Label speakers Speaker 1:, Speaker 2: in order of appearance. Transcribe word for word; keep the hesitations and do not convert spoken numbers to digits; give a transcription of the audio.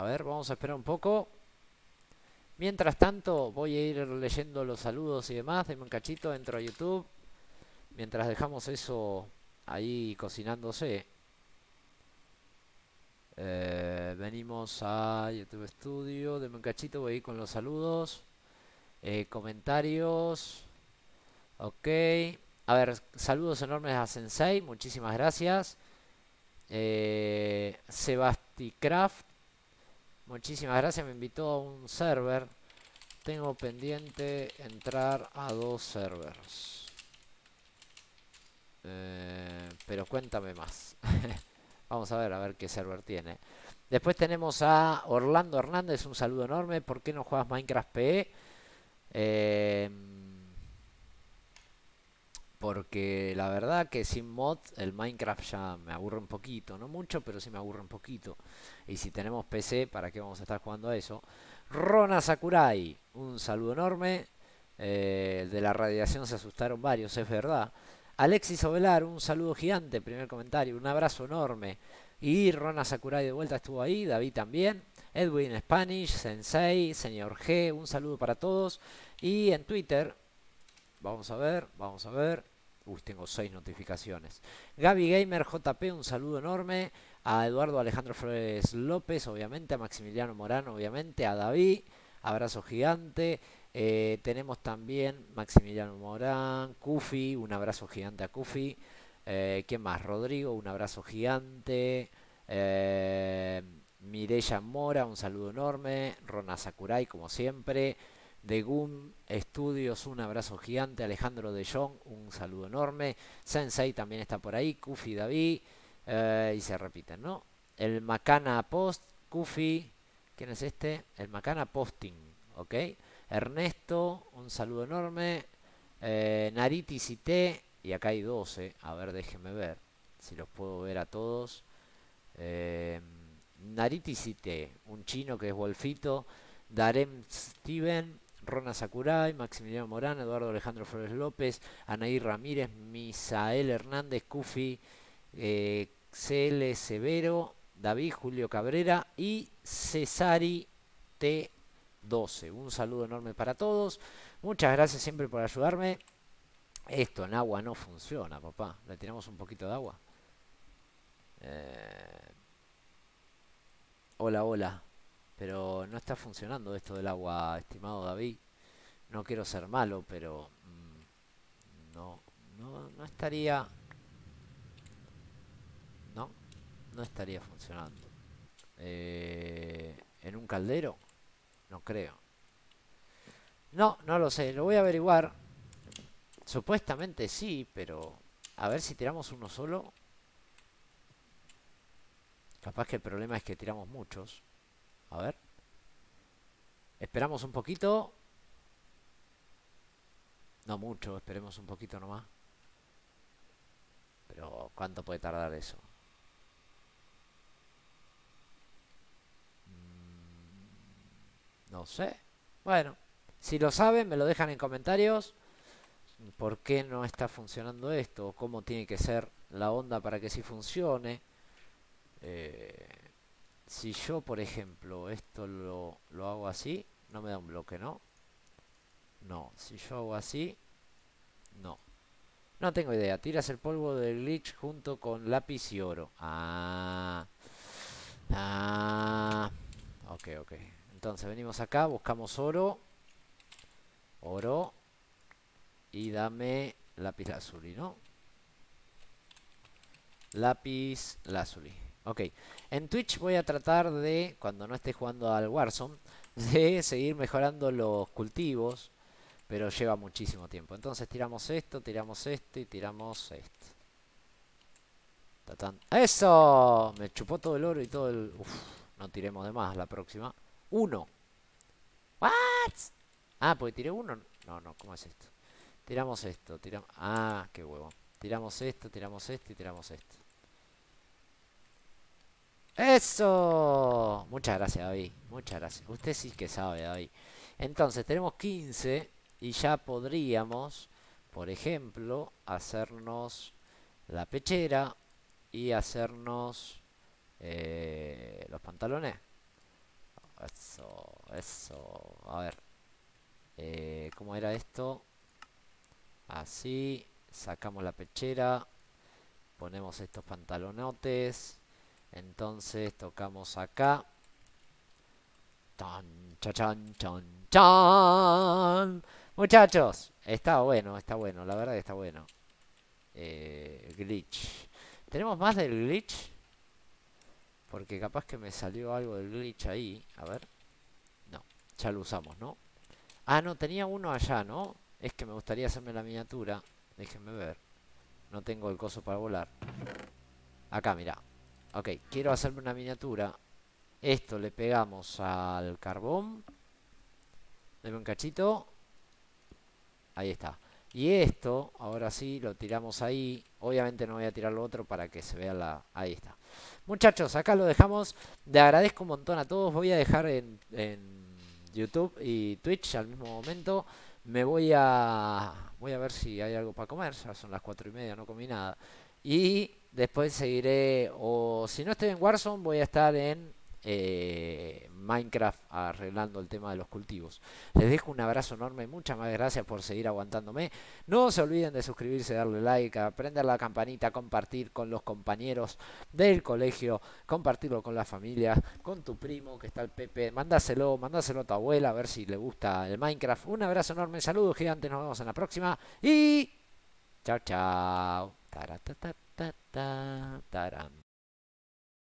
Speaker 1: A ver, vamos a esperar un poco. Mientras tanto, voy a ir leyendo los saludos y demás. Deme un cachito, entro a YouTube. Mientras dejamos eso ahí cocinándose. Eh, venimos a YouTube Studio. Deme un cachito, voy a ir con los saludos. Eh, comentarios. Ok. A ver, saludos enormes a Sensei. Muchísimas gracias. Eh, Sebasticraft. Muchísimas gracias. Me invitó a un server. Tengo pendiente entrar a dos servers. Eh, pero cuéntame más. Vamos a ver, a ver qué server tiene. Después tenemos a Orlando Hernández. Un saludo enorme. ¿Por qué no juegas Minecraft P E? Eh, porque la verdad que sin mods el Minecraft ya me aburre un poquito. No mucho, pero sí me aburre un poquito. Y si tenemos P C, ¿para qué vamos a estar jugando a eso? Rona Sakurai, un saludo enorme. Eh, de la radiación se asustaron varios, es verdad. Alexis Ovelar, un saludo gigante, primer comentario, un abrazo enorme. Y Rona Sakurai de vuelta estuvo ahí, David también. Edwin Spanish, Sensei, Señor G, un saludo para todos. Y en Twitter, vamos a ver, vamos a ver. Uy, tengo seis notificaciones. Gaby Gamer J P, un saludo enorme. A Eduardo Alejandro Flores López, obviamente. A Maximiliano Morano, obviamente. A David, abrazo gigante. Eh, tenemos también Maximiliano Morán, Kufi, un abrazo gigante a Kufi. Eh, ¿Quién más? Rodrigo, un abrazo gigante. Eh, Mireya Mora, un saludo enorme. Rona Sakurai, como siempre. De Goom Studios, un abrazo gigante. Alejandro de Jong, un saludo enorme. Sensei también está por ahí. Kufi David. Eh, y se repiten, ¿no? El Macana Post, Kufi. ¿Quién es este? El Macana Posting, ¿ok? Ernesto, un saludo enorme. Eh, Nariti Cité. Y acá hay doce. A ver, déjenme ver si los puedo ver a todos. Eh, Nariti Cité, un chino que es Wolfito. Darem Steven. Rona Sakurai, Maximiliano Morán, Eduardo Alejandro Flores López, Anaí Ramírez, Misael Hernández, Cufi, eh, C L Severo, David Julio Cabrera y Cesari T doce. Un saludo enorme para todos. Muchas gracias siempre por ayudarme. Esto en agua no funciona, papá. Le tiramos un poquito de agua. Eh, hola, hola. Pero no está funcionando esto del agua, estimado David. No quiero ser malo, pero mmm, no, no, no estaría, no, no estaría funcionando. Eh, ¿En un caldero? No creo. No, no lo sé. Lo voy a averiguar. Supuestamente sí, pero a ver si tiramos uno solo. Capaz que el problema es que tiramos muchos. A ver. Esperamos un poquito. No mucho, esperemos un poquito nomás. Pero ¿cuánto puede tardar eso? No sé. Bueno, si lo saben, me lo dejan en comentarios. ¿Por qué no está funcionando esto? ¿O cómo tiene que ser la onda para que sí funcione? Eh, si yo, por ejemplo, esto lo, lo hago así, no me da un bloque, ¿no? No. Si yo hago así, no. No tengo idea. Tiras el polvo del glitch junto con lápiz y oro. Ah. Ah. Ok, ok. Entonces venimos acá, buscamos oro. Oro. Y dame lápiz lazuli, ¿no? Lápiz lazuli. Ok. En Twitch voy a tratar de, cuando no esté jugando al Warzone, de seguir mejorando los cultivos. Pero lleva muchísimo tiempo. Entonces tiramos esto, tiramos esto y tiramos esto. Tatán. ¡Eso! Me chupó todo el oro y todo el... Uf, no tiremos de más la próxima. Uno. ¿What? Ah, porque tiré uno. No, no, ¿cómo es esto? Tiramos esto, tiramos... Ah, qué huevo. Tiramos esto, tiramos esto y tiramos esto. ¡Eso! Muchas gracias, David. Muchas gracias. Usted sí que sabe, David. Entonces, tenemos quince y ya podríamos, por ejemplo, hacernos la pechera y hacernos eh, los pantalones. Eso, eso. A ver. Eh, ¿cómo era esto? Así. Sacamos la pechera. Ponemos estos pantalonotes. Entonces tocamos acá. Tan, chan, chan, chan, chan. Muchachos, está bueno, está bueno. La verdad que está bueno. Eh, glitch. ¿Tenemos más del glitch? Porque capaz que me salió algo del glitch ahí. A ver. No, ya lo usamos, ¿no? Ah, no, tenía uno allá, ¿no? Es que me gustaría hacerme la miniatura. Déjenme ver. No tengo el coso para volar. Acá, mira. Ok, quiero hacerme una miniatura. Esto le pegamos al carbón. Deme un cachito. Ahí está. Y esto, ahora sí, lo tiramos ahí. Obviamente no voy a tirar lo otro para que se vea la... Ahí está. Muchachos, acá lo dejamos. Le agradezco un montón a todos. Voy a dejar en, en YouTube y Twitch al mismo momento. Me voy a... Voy a ver si hay algo para comer. Ya son las cuatro y media, no comí nada. Y después seguiré... O si no estoy en Warzone, voy a estar en... Eh, Minecraft arreglando el tema de los cultivos. Les dejo un abrazo enorme, muchas más gracias por seguir aguantándome. No se olviden de suscribirse, darle like, prender la campanita, compartir con los compañeros del colegio, compartirlo con la familia, con tu primo que está el Pepe, mandáselo, mandáselo a tu abuela a ver si le gusta el Minecraft. Un abrazo enorme, saludos gigantes, nos vemos en la próxima y chao chao. Taratata, taran.